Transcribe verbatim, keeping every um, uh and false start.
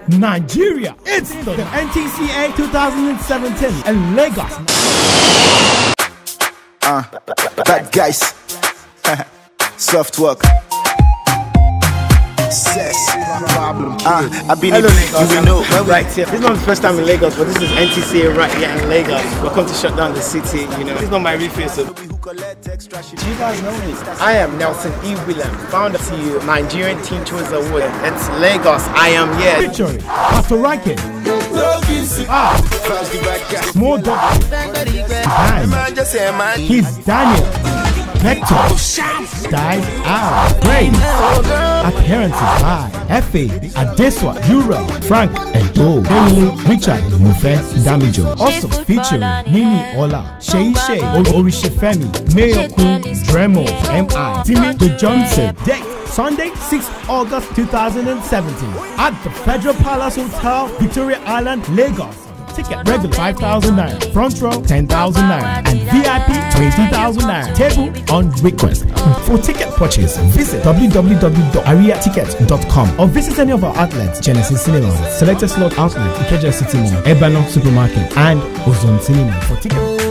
Nigeria. It's the N T C A twenty seventeen in Lagos. Uh, bad guys. Soft work. Problem. Uh, I've been Hello, in Lagos. you will know when we Right here. This is not the first time in Lagos, but this is N T C A right here in Lagos. Welcome to shut down the city. You know, it's not my real face. So. Do you guys know me? I am Nelson E. William, founder of the Nigerian Teen Choice Award. It's Lagos. I am here. Featuring Pastor Rankin. Ah, Small Dog. Behind. He's Daniel. Vector. Dive Out. Brain. Appearances by F A, Adeswa, Jura, Frank, and Joe. Emily, Richard, Mufe, Damijo. Also featuring Nini Ola, Shei Shei, Orishefemi, Mayo Kun, Dremo, M I, Timmy the Johnson. Date Sunday, sixth August two thousand seventeen at the Federal Palace Hotel, Victoria Island, Lagos. Ticket regular five thousand naira, front row ten thousand naira, and V I P twenty thousand naira. Table on request. For ticket purchase, visit w w w dot aria tickets dot com or visit any of our outlets: Genesis Cinema, Selected Slot Outlet, Ikeja City Mall, Ebano Supermarket, and Ozone Cinema for tickets.